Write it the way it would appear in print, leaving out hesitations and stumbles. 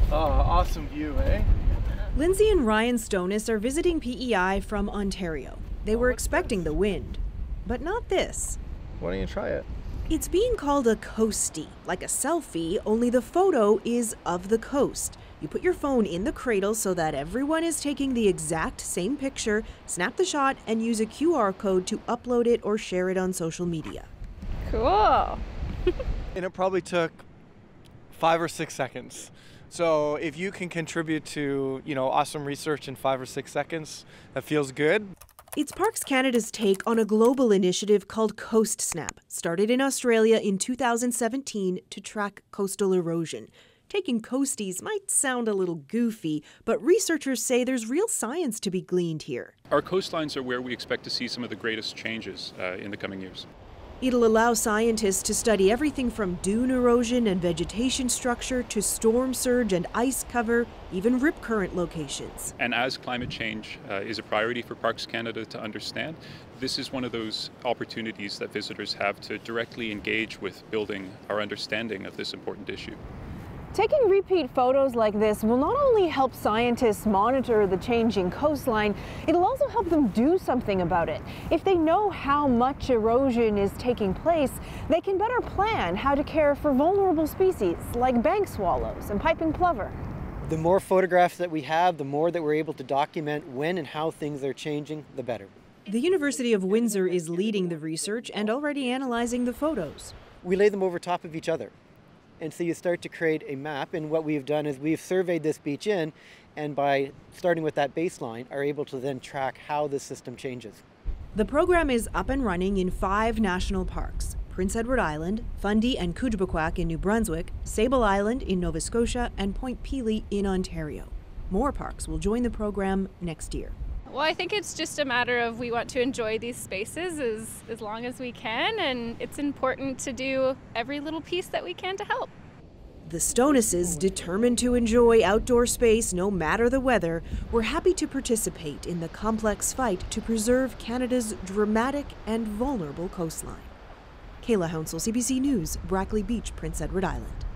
Oh, awesome view, eh? Lindsay and Ryan Stonis are visiting PEI from Ontario. They were expecting the wind, but not this. Why don't you try it? It's being called a coastie, like a selfie, only the photo is of the coast. You put your phone in the cradle so that everyone is taking the exact same picture, snap the shot, and use a QR code to upload it or share it on social media. Cool. And it probably took 5 or 6 seconds. So if you can contribute to, awesome research in 5 or 6 seconds, that feels good. It's Parks Canada's take on a global initiative called CoastSnap, started in Australia in 2017 to track coastal erosion. Taking coasties might sound a little goofy, but researchers say there's real science to be gleaned here. Our coastlines are where we expect to see some of the greatest changes in the coming years. It'll allow scientists to study everything from dune erosion and vegetation structure to storm surge and ice cover, even rip current locations. And as climate change is a priority for Parks Canada to understand, this is one of those opportunities that visitors have to directly engage with building our understanding of this important issue. Taking repeat photos like this will not only help scientists monitor the changing coastline, it'll also help them do something about it. If they know how much erosion is taking place, they can better plan how to care for vulnerable species like bank swallows and piping plover. The more photographs that we have, the more that we're able to document when and how things are changing, the better. The University of Windsor is leading the research and already analyzing the photos. We lay them over top of each other. And so you start to create a map, and what we've done is we've surveyed this beach in, and by starting with that baseline, are able to then track how the system changes. The program is up and running in 5 national parks: Prince Edward Island, Fundy and Kujbequack in New Brunswick, Sable Island in Nova Scotia, and Point Pelee in Ontario. More parks will join the program next year. Well, I think it's just a matter of we want to enjoy these spaces as long as we can, and it's important to do every little piece that we can to help. The Stonises, determined to enjoy outdoor space no matter the weather, were happy to participate in the complex fight to preserve Canada's dramatic and vulnerable coastline. Kayla Hounsell, CBC News, Brackley Beach, Prince Edward Island.